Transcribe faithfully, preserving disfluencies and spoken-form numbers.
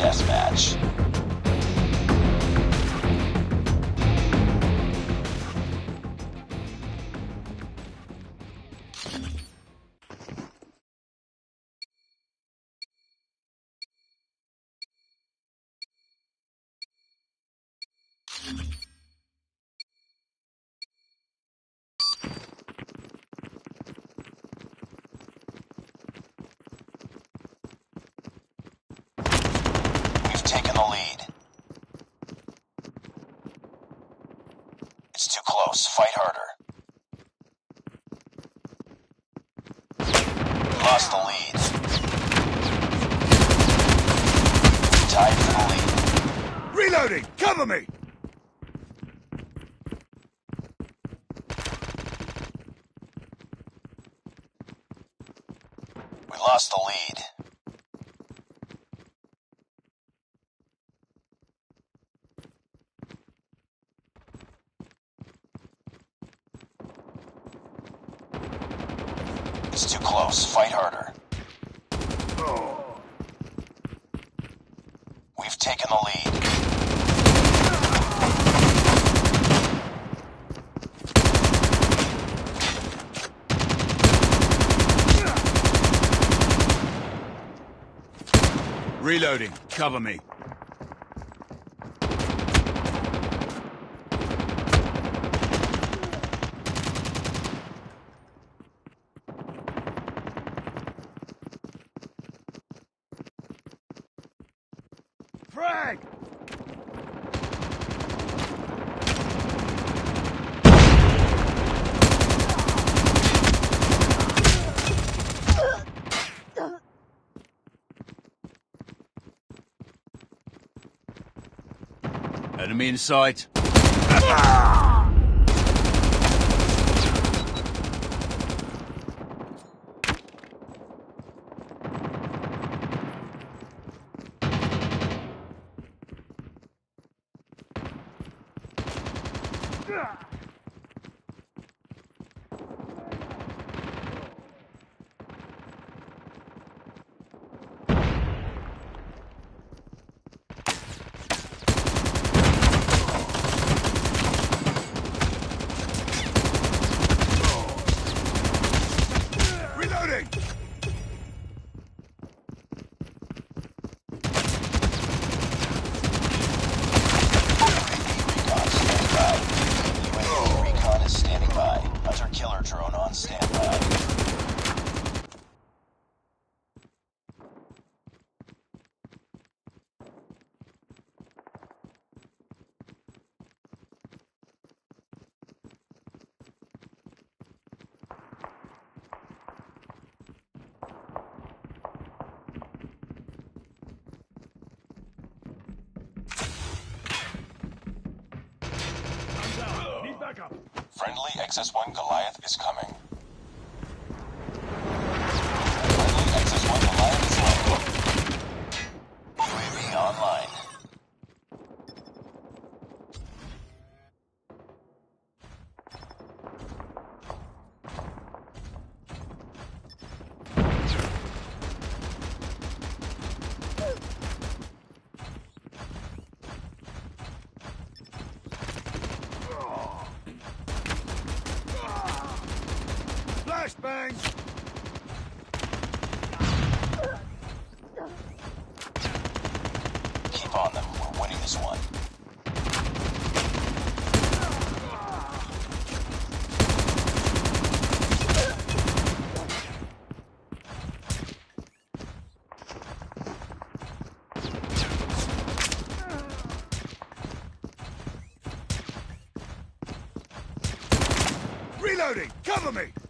deathmatch. Taking the lead. It's too close. Fight harder. We lost the lead. Tied for the lead. Reloading! Cover me! We lost the lead. It's too close. Fight harder. We've taken the lead. Reloading. Cover me. Frag! Enemy in sight. Reloading! Recon is standing by. Hunter killer drone on standby. Friendly X S one Goliath is coming. Friendly X S one Goliath is landing. U A V online. Flashbang! Keep on them. We're winning this one. Reloading! Cover me!